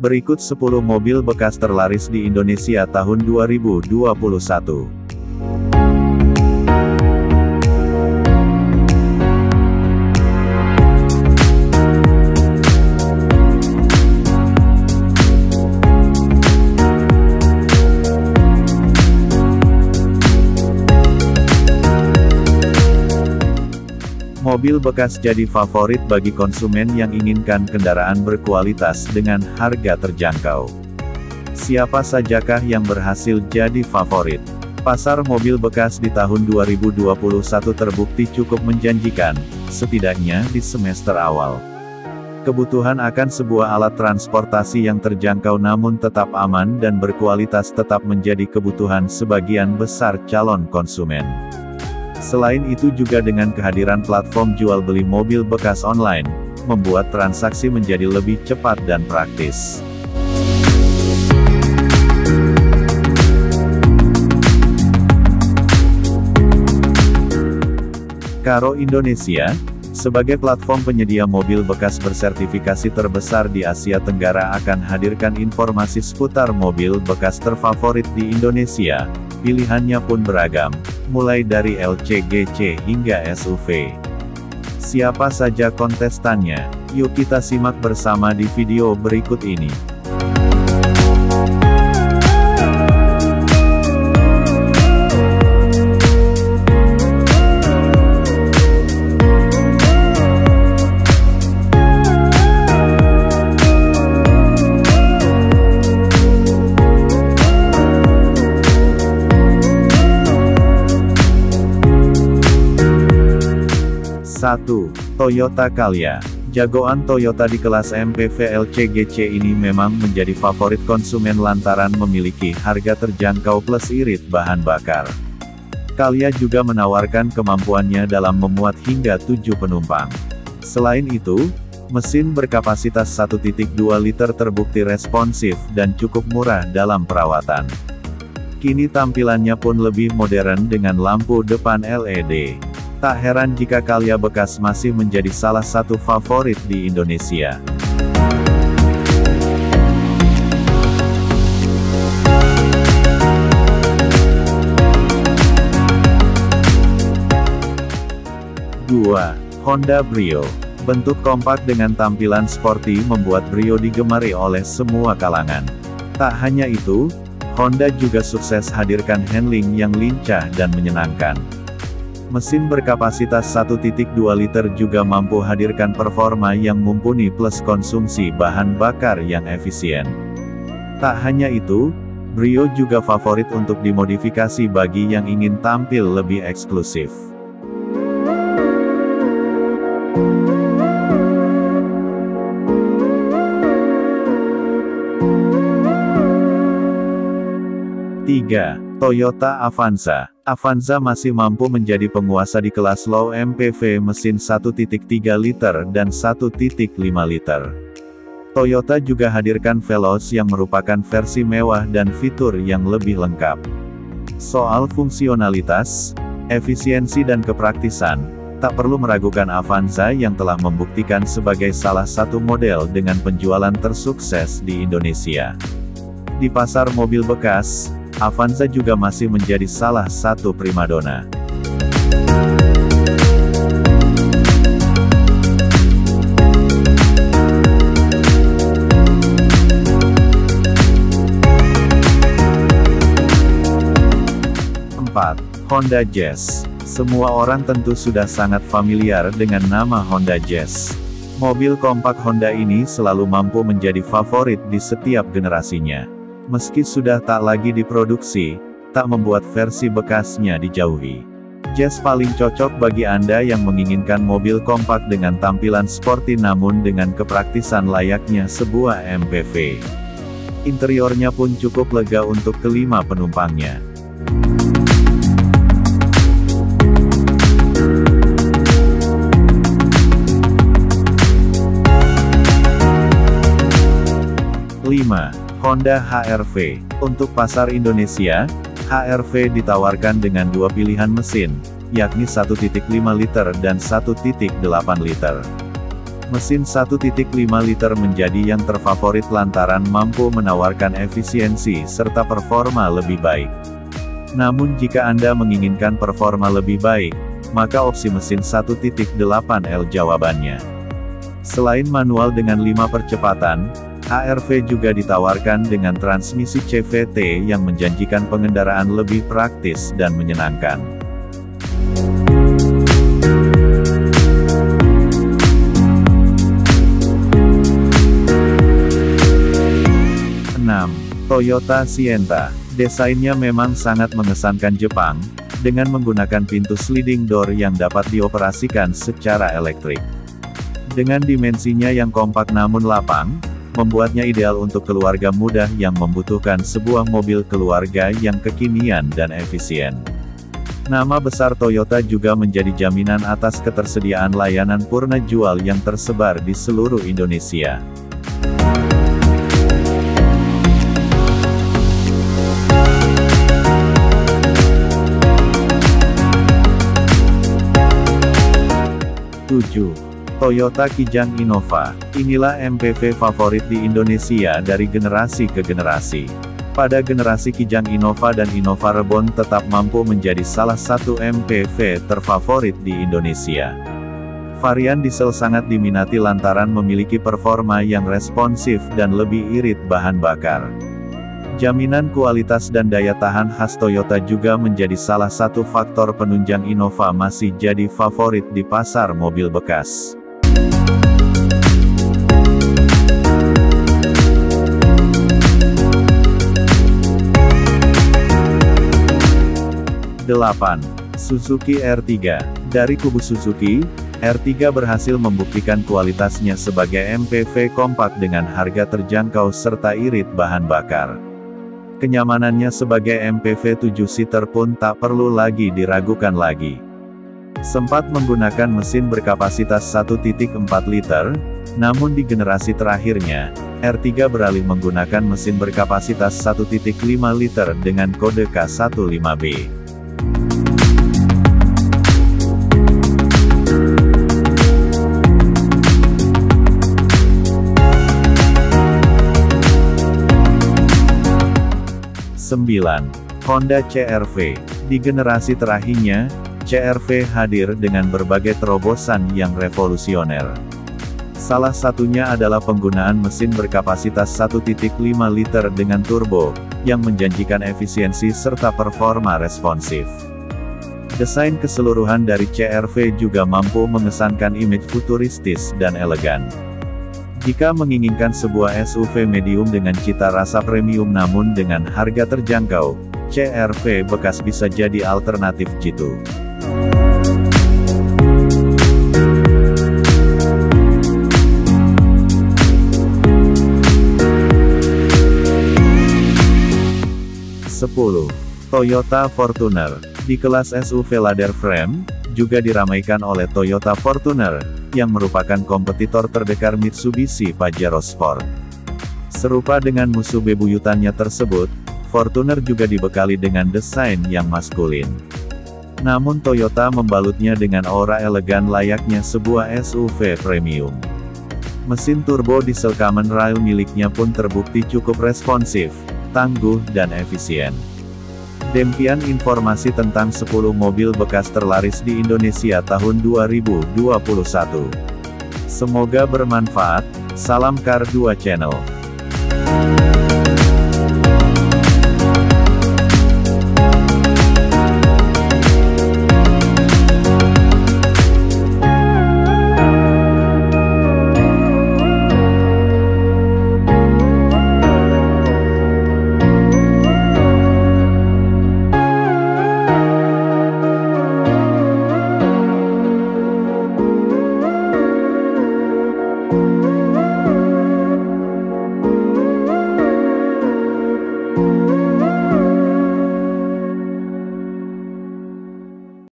Berikut 10 mobil bekas terlaris di Indonesia tahun 2021. Mobil bekas jadi favorit bagi konsumen yang inginkan kendaraan berkualitas dengan harga terjangkau. Siapa sajakah yang berhasil jadi favorit? Pasar mobil bekas di tahun 2021 terbukti cukup menjanjikan, setidaknya di semester awal. Kebutuhan akan sebuah alat transportasi yang terjangkau namun tetap aman dan berkualitas tetap menjadi kebutuhan sebagian besar calon konsumen. Selain itu juga dengan kehadiran platform jual beli mobil bekas online, membuat transaksi menjadi lebih cepat dan praktis. Karo Indonesia, sebagai platform penyedia mobil bekas bersertifikasi terbesar di Asia Tenggara akan hadirkan informasi seputar mobil bekas terfavorit di Indonesia. Pilihannya pun beragam, mulai dari LCGC hingga SUV. Siapa saja kontestannya? Yuk kita simak bersama di video berikut ini. Satu, Toyota Calya. Jagoan Toyota di kelas MPV LCGC ini memang menjadi favorit konsumen lantaran memiliki harga terjangkau plus irit bahan bakar. Calya juga menawarkan kemampuannya dalam memuat hingga 7 penumpang. Selain itu, mesin berkapasitas 1.2 liter terbukti responsif dan cukup murah dalam perawatan. Kini tampilannya pun lebih modern dengan lampu depan LED. Tak heran jika Calya bekas masih menjadi salah satu favorit di Indonesia. Dua, Honda Brio. Bentuk kompak dengan tampilan sporty membuat Brio digemari oleh semua kalangan. Tak hanya itu, Honda juga sukses hadirkan handling yang lincah dan menyenangkan. Mesin berkapasitas 1.2 liter juga mampu hadirkan performa yang mumpuni plus konsumsi bahan bakar yang efisien. Tak hanya itu, Brio juga favorit untuk dimodifikasi bagi yang ingin tampil lebih eksklusif. Tiga, Toyota Avanza. Avanza masih mampu menjadi penguasa di kelas low MPV mesin 1.3 liter dan 1.5 liter. Toyota juga hadirkan Veloz yang merupakan versi mewah dan fitur yang lebih lengkap. Soal fungsionalitas, efisiensi dan kepraktisan, tak perlu meragukan Avanza yang telah membuktikan sebagai salah satu model dengan penjualan tersukses di Indonesia. Di pasar mobil bekas, Avanza juga masih menjadi salah satu primadona. Empat, Honda Jazz. Semua orang tentu sudah sangat familiar dengan nama Honda Jazz. Mobil kompak Honda ini selalu mampu menjadi favorit di setiap generasinya. Meski sudah tak lagi diproduksi, tak membuat versi bekasnya dijauhi. Jazz paling cocok bagi Anda yang menginginkan mobil kompak dengan tampilan sporty namun dengan kepraktisan layaknya sebuah MPV. Interiornya pun cukup lega untuk kelima penumpangnya. Lima, Honda HR-V. Untuk pasar Indonesia, HR-V ditawarkan dengan dua pilihan mesin, yakni 1.5 liter dan 1.8 liter. Mesin 1.5 liter menjadi yang terfavorit lantaran mampu menawarkan efisiensi serta performa lebih baik. Namun jika Anda menginginkan performa lebih baik, maka opsi mesin 1.8L jawabannya. Selain manual dengan 5 percepatan, HR-V juga ditawarkan dengan transmisi CVT yang menjanjikan pengendaraan lebih praktis dan menyenangkan. Toyota Sienta. Desainnya memang sangat mengesankan Jepang, dengan menggunakan pintu sliding door yang dapat dioperasikan secara elektrik. Dengan dimensinya yang kompak namun lapang, membuatnya ideal untuk keluarga muda yang membutuhkan sebuah mobil keluarga yang kekinian dan efisien. Nama besar Toyota juga menjadi jaminan atas ketersediaan layanan purna jual yang tersebar di seluruh Indonesia. Toyota Kijang Innova. Inilah MPV favorit di Indonesia dari generasi ke generasi. Pada generasi Kijang Innova dan Innova Reborn tetap mampu menjadi salah satu MPV terfavorit di Indonesia. Varian diesel sangat diminati lantaran memiliki performa yang responsif dan lebih irit bahan bakar. Jaminan kualitas dan daya tahan khas Toyota juga menjadi salah satu faktor penunjang Innova masih jadi favorit di pasar mobil bekas. Suzuki R3. Dari kubu Suzuki, R3 berhasil membuktikan kualitasnya sebagai MPV kompak dengan harga terjangkau serta irit bahan bakar. Kenyamanannya sebagai MPV 7-seater pun tak perlu lagi diragukan lagi. Sempat menggunakan mesin berkapasitas 1.4 liter, namun di generasi terakhirnya, R3 beralih menggunakan mesin berkapasitas 1.5 liter dengan kode K15B. Honda CR-V. Di generasi terakhirnya, CR-V hadir dengan berbagai terobosan yang revolusioner. Salah satunya adalah penggunaan mesin berkapasitas 1.5 liter dengan turbo, yang menjanjikan efisiensi serta performa responsif. Desain keseluruhan dari CR-V juga mampu mengesankan image futuristis dan elegan. Jika menginginkan sebuah SUV medium dengan cita rasa premium namun dengan harga terjangkau, CR-V bekas bisa jadi alternatif jitu. Toyota Fortuner. Di kelas SUV ladder frame, juga diramaikan oleh Toyota Fortuner, yang merupakan kompetitor terdekat Mitsubishi Pajero Sport. Serupa dengan musuh bebuyutannya tersebut, Fortuner juga dibekali dengan desain yang maskulin. Namun Toyota membalutnya dengan aura elegan layaknya sebuah SUV premium. Mesin turbo diesel Common Rail miliknya pun terbukti cukup responsif, tangguh dan efisien. Demikian informasi tentang 10 mobil bekas terlaris di Indonesia tahun 2021. Semoga bermanfaat. Salam Car 2 Channel.